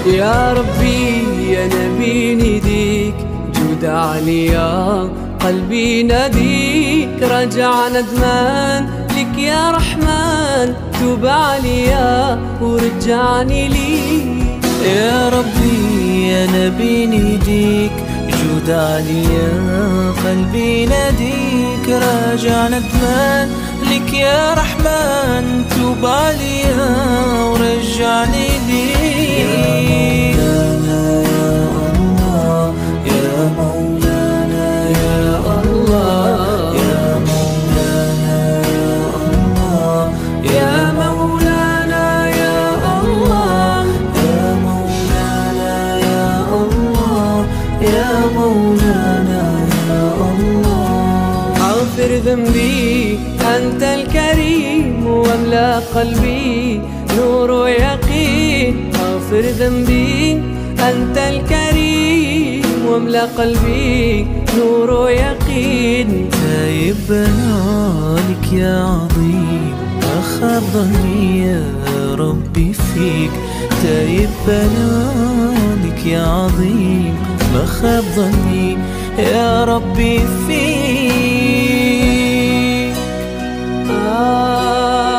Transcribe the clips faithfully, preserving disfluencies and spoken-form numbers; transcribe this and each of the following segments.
يا ربي يا نبي نديك جود عليا، قلبي ناديك رجع ندمان لك يا رحمن، توب عليا ورجعني ليك. يا ربي يا نبي نديك جود عليا، قلبي ناديك راجع ندمان لك يا رحمن، توب عليا ورجعني ليك. يا مولانا يا الله، يا مولانا يا الله، يا مولانا يا الله، يا مولانا يا الله، يا مولانا يا الله. اغفر ذنبي أنت الكريم واملأ قلبي نور ويقين، اغفر ذنبي أنت الكريم واملأ قلبي نور ويقين. تايب بنالك يا عظيم، أخذ ظني يا ربي فيك. تايب بنالك يا عظيم، أخذ ظني يا ربي فيك. آه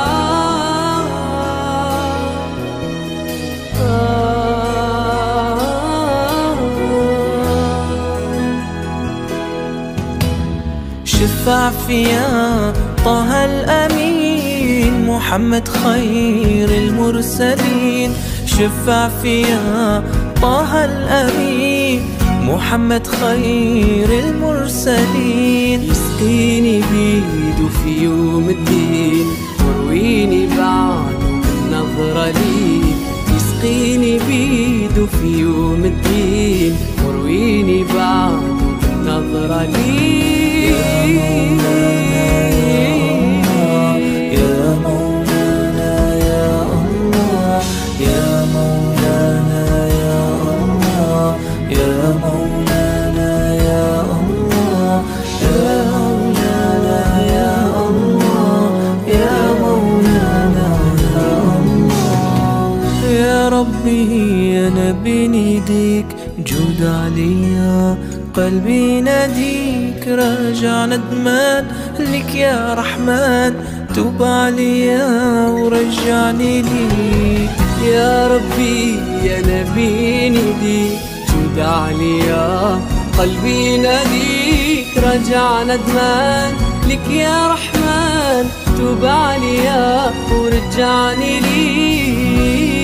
شفع فيا طه الأمين، محمد خير المرسلين. شفع فيا طه الأمين، محمد خير المرسلين. يسقيني بيده في يوم الدين ورويني بعده بالنظرة ليك. يسقيني بيده في يوم الدين ورويني بعده بالنظرة ليك. يا مولانا يا الله، يا مولانا يا الله، يا مولانا يا الله، يا مولانا يا الله، يا مولانا يا الله. يا ربي يا نبي نديك جود عليا، قلبي ناديك راجع ندمان لك يا رحمن، توب عليا ورجعني ليك. يا ربي يا نبي نديك جود عليا، قلبي ناديك رجع ندمان لك يا رحمن، توب عليا ورجعني ليك.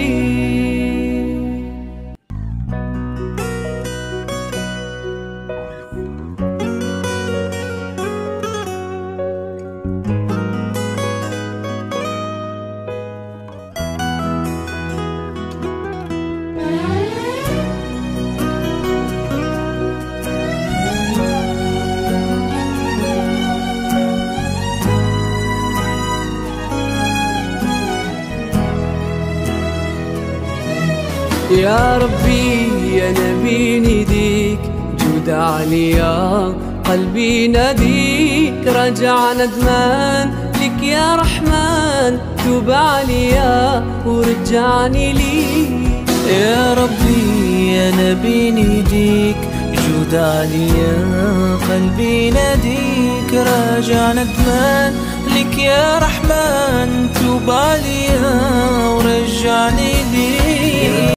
يا ربي يا نبي نديك جود عليا، قلبي ناديك رجع ندمان لك يا رحمن، توب عليا ورجعني ليك. يا ربي يا نبي نديك جود عليا، قلبي ناديك راجع ندمان لك يا رحمن، توب عليا ورجعني ليك.